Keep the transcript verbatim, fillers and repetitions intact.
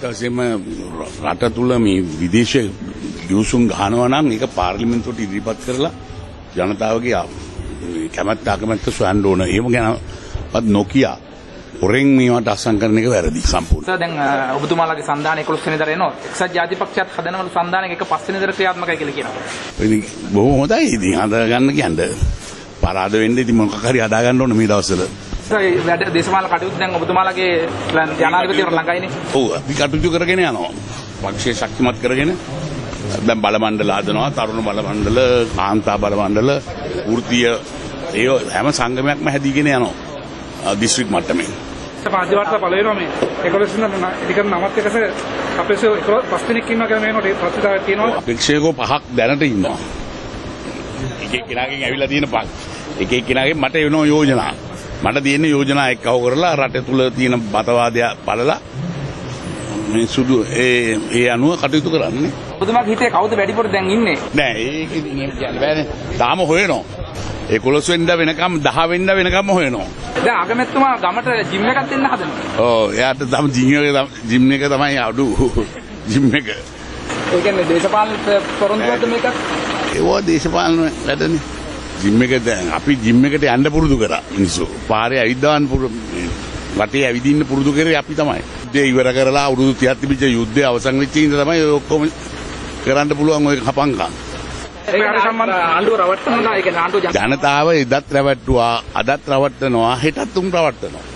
ඇත්තටම රට තුල මේ විදේශ ගිවිසුම් ගහනවා නම් ඒක පාර්ලිමේන්තුවට ඉදිරිපත් කරලා ජනතාවගේ කැමැත්ත අකමැත්ත සොයන්න ඕන. එහෙම ගැනවත් නොකිය හොරෙන් මේවට අසං කරන එක වැරදි සම්පූර්ණ. සර් දැන් ඔබතුමාලගේ සන්දාන එකොළොස් වෙනිදාට එනවා. එක්සත් ජාතික පක්ෂයත් හදනවලු සන්දානයක එක පස් වෙනිදාට ක්‍රියාත්මකයි කියලා කියනවා. ඉතින් බොහොම හොඳයි. ඉතින් හදා ගන්න කියන්නේ පරාද වෙන්න ඉතින් මොකක් හරි හදා ගන්න ඕන මේ දවස්වල. සර් වැඩ දේශපාලන කටයුතු දැන් ඔබතුමාලගේ ජනාධිපතිවරු ළඟයිනේ. ඔව් අපි කටයුතු කරගෙන යනවා. පක්ෂය ශක්තිමත් කරගෙන දැන් බල මණ්ඩල හදනවා. තරුණ බල මණ්ඩල, කාන්තා බල මණ්ඩල, වෘත්තීය ඒ හැම සංගමයක්ම හැදීගෙන යනවා. දිස්ත්‍රික් මට්ටමේ. පාදිවාර්තා පළ වෙනවා මේ එකොළොස් වෙනිදා ඉදිකරන නමත් එකස අපේසෝ පස් දිනක් ඉන්නවා කියලා මේනොට ප්‍රතිදායක් තියෙනවා. අපේක්ෂකෝ පහක් දැනට ඉන්නවා. එක එක්කෙනාගෙන් ඇවිල්ලා තියෙන පහ. එක එක්කෙනාගෙන් මට එනවා යෝජනා. මට තියෙන යෝජනා එක්කව කරලා රට තුල තියෙන බතවාදය බලලා මේ සුදු ඒ ඒ අනුව කටයුතු කරන්නේ. ඔබතුමාගේ හිතේ කවුද වැඩිපුර දැන් ඉන්නේ? නෑ ඒක කියන්න බෑනේ. තාම හොයනවා. එකොළොස් වෙනිදා වෙනකම් දහ වෙනිදා වෙනකම් හොයනවා. දැන් අගමැතිතුමා ගමට ජිම් එකක් දෙන්න හදනවා. ඔව් එයාට තම ජිම් එක ජිම් එක තමයි අඩු ජිම් එක. ඒ කියන්නේ දේශපාලන පොරොන්දුවක්ද මේක? ඒවා දේශපාලන වැඩනේ. ජිම් එක දැන් අපි ජිම් එකට යන්න පුරුදු කරා මිනිස්සු. පාරේ ඇවිද්දාන් පුරුදු වටේ ඇවිදින්න පුරුදු කරේ අපි තමයි. ඒ ඉවර කරලා අවුරුදු තිහක් තිබිච්ච යුද්ධය අවසන් වෙච්ච ඉඳ තමයි ඔය ඔක්කොම කරන්න පුළුවන් ඔය කපංකම්. ඒකට සම්බන්ධ ආණ්ඩුව රවට්ටනවා. ඒ කියන්නේ ආණ්ඩුව ජනතාව එදත් රවට්ටුවා, අදත් රවට්ටනවා, හෙටත් උන් රවට්ටනවා.